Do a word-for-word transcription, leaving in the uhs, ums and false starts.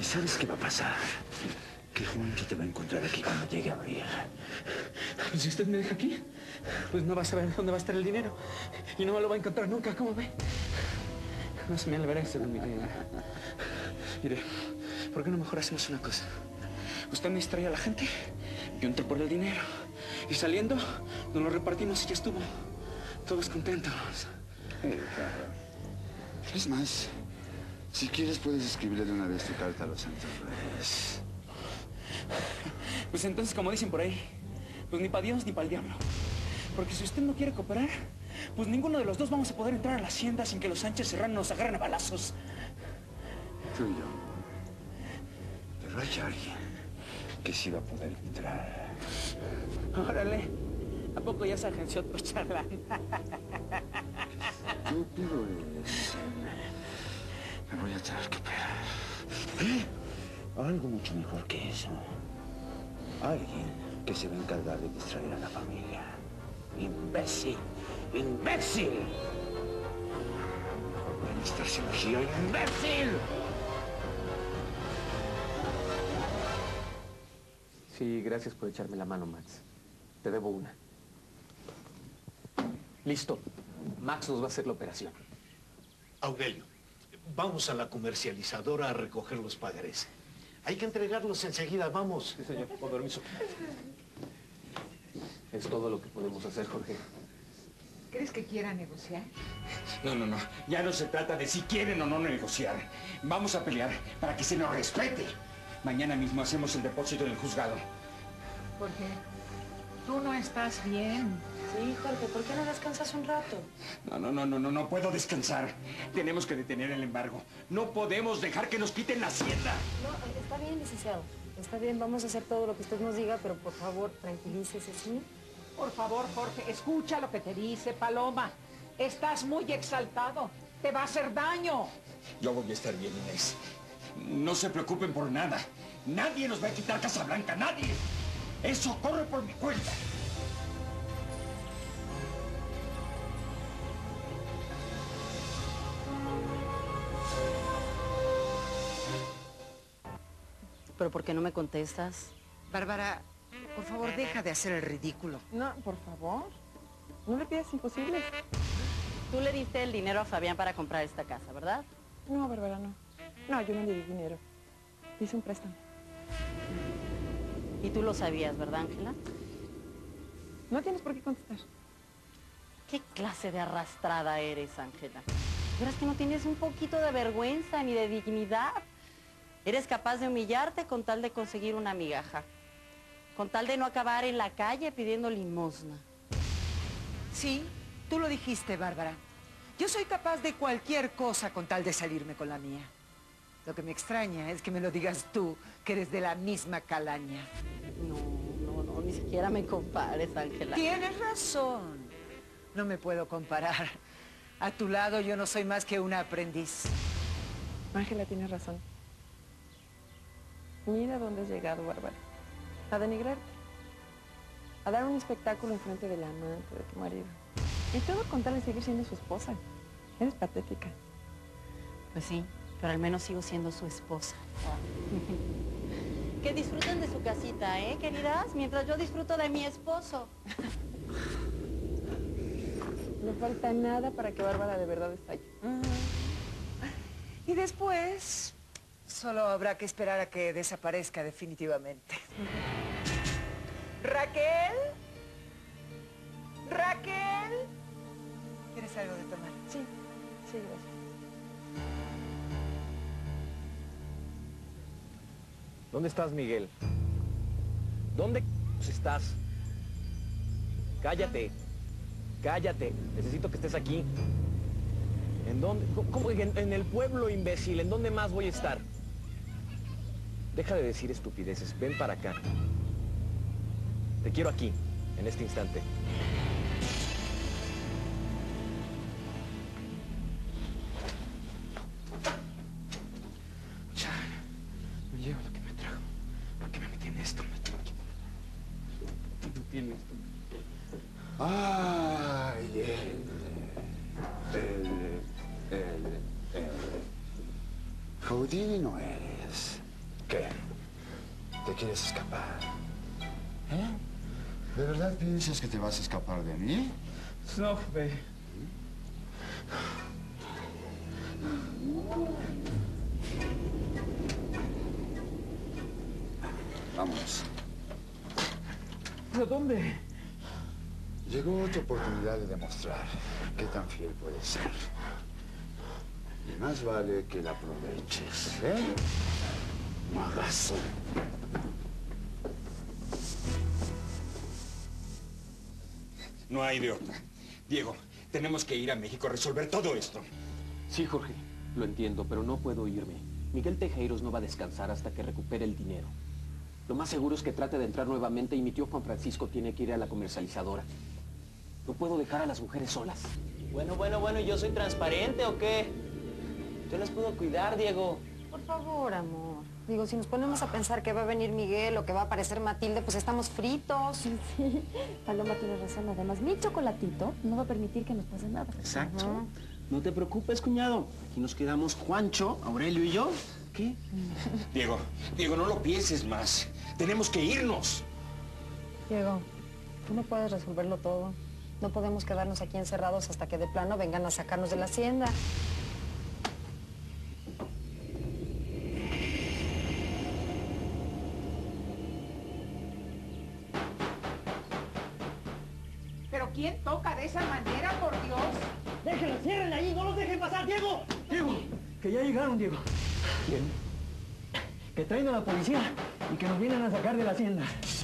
¿Y sabes qué va a pasar? Que Juanqui te va a encontrar aquí cuando llegue a abrir. Si usted me deja aquí, pues no va a saber dónde va a estar el dinero. Y no me lo va a encontrar nunca, ¿cómo ve? No se me alberece de mi dinero. Mire, ¿por qué no mejor hacemos una cosa? Usted me distrae a la gente, yo entro por el dinero. Y saliendo, nos lo repartimos y ya estuvo. Todos contentos. Eh, es más, si quieres puedes escribirle de una vez tu carta a los Santos Reyes. Pues entonces, como dicen por ahí, pues ni para Dios ni para el diablo. Porque si usted no quiere cooperar, pues ninguno de los dos vamos a poder entrar a la hacienda sin que los Sánchez Serrano nos agarren a balazos. Tú y yo. Pero hay alguien que sí va a poder entrar. Órale, ¿a poco ya se agenció otro charlán? Tú, pero es... Me voy a tener que operar. ¿Eh? Algo mucho mejor que eso. Alguien que se va a encargar de distraer a la familia. ¡Imbécil! ¡Imbécil! Voy a necesitar cirugía, imbécil. Sí, gracias por echarme la mano, Max. Te debo una. Listo. Max nos va a hacer la operación. Aurelio, vamos a la comercializadora a recoger los pagarés. Hay que entregarlos enseguida, vamos. Sí, señor. Con permiso. Es todo lo que podemos hacer, Jorge. ¿Crees que quiera negociar? No, no, no. Ya no se trata de si quieren o no negociar. Vamos a pelear para que se nos respete. Mañana mismo hacemos el depósito en el juzgado. Porque tú no estás bien. Sí, Jorge, ¿por qué no descansas un rato? No, no, no, no, no, no puedo descansar. Tenemos que detener el embargo. No podemos dejar que nos quiten la hacienda. No, está bien, licenciado. Está bien, vamos a hacer todo lo que usted nos diga, pero por favor, tranquilícese, ¿sí? Por favor, Jorge, escucha lo que te dice Paloma. Estás muy exaltado. Te va a hacer daño. Yo voy a estar bien, Inés. No se preocupen por nada. Nadie nos va a quitar Casablanca, nadie. Eso corre por mi cuenta. ¿Pero por qué no me contestas? Bárbara, por favor, deja de hacer el ridículo. No, por favor. No le pidas imposibles. Tú le diste el dinero a Fabián para comprar esta casa, ¿verdad? No, Bárbara, no. No, yo no le di dinero. Hice un préstamo. Y tú lo sabías, ¿verdad, Ángela? No tienes por qué contestar. ¿Qué clase de arrastrada eres, Ángela? ¿Verás que no tienes un poquito de vergüenza ni de dignidad? Eres capaz de humillarte con tal de conseguir una migaja. Con tal de no acabar en la calle pidiendo limosna. Sí, tú lo dijiste, Bárbara. Yo soy capaz de cualquier cosa con tal de salirme con la mía. Lo que me extraña es que me lo digas tú, que eres de la misma calaña. No, no, no, ni siquiera me compares, Ángela. Tienes razón. No me puedo comparar. A tu lado yo no soy más que una aprendiz. Ángela, tienes razón. Mira dónde has llegado, Bárbara. A denigrarte. A dar un espectáculo enfrente del amante, de tu marido. Y todo con tal de seguir siendo su esposa. Eres patética. Pues sí, pero al menos sigo siendo su esposa. Que disfruten de su casita, ¿eh, queridas? Mientras yo disfruto de mi esposo. No falta nada para que Bárbara de verdad estalle. Uh-huh. Y después, solo habrá que esperar a que desaparezca definitivamente. ¿Raquel? ¿Raquel? ¿Quieres algo de tomar? Sí, sí, gracias. ¿Dónde estás, Miguel? ¿Dónde estás? Cállate. Cállate. Necesito que estés aquí. ¿En dónde? ¿Cómo? En, en el pueblo, imbécil. ¿En dónde más voy a estar? Deja de decir estupideces. Ven para acá. Te quiero aquí, en este instante. Me llevo lo que me trajo. ¿Por qué me metí en esto? No tiene esto. Ay, el... El... El... el... Houdini no eres. ¿Qué? ¿Te quieres escapar? ¿Eh? ¿De verdad piensas que te vas a escapar de mí? No, jefe. Vámonos. ¿Pero dónde? Llegó tu oportunidad de demostrar qué tan fiel puedes ser. Y más vale que la aproveches, ¿eh? Magazo. No hay de otra. Diego, tenemos que ir a México a resolver todo esto. Sí, Jorge, lo entiendo, pero no puedo irme. Miguel Tejeiros no va a descansar hasta que recupere el dinero. Lo más seguro es que trate de entrar nuevamente y mi tío Juan Francisco tiene que ir a la comercializadora. No puedo dejar a las mujeres solas. Bueno, bueno, bueno, ¿y yo soy transparente o qué? Yo las puedo cuidar, Diego. Por favor, amor. Digo, si nos ponemos a pensar que va a venir Miguel o que va a aparecer Matilde, pues estamos fritos. Sí, Paloma tiene razón. Además, mi chocolatito no va a permitir que nos pase nada. Exacto. Uh-huh. No te preocupes, cuñado. Aquí nos quedamos Juancho, Aurelio y yo. ¿Qué? Diego, Diego, no lo pienses más. Tenemos que irnos. Diego, tú no puedes resolverlo todo. No podemos quedarnos aquí encerrados hasta que de plano vengan a sacarnos de la hacienda. ¿Pero quién toca de esa manera, por Dios? ¡Déjenlo, ciérrenle ahí! ¡No los dejen pasar, Diego! ¡Diego! Que ya llegaron, Diego. ¿Quién? Que traen a la policía y que nos vienen a sacar de la hacienda.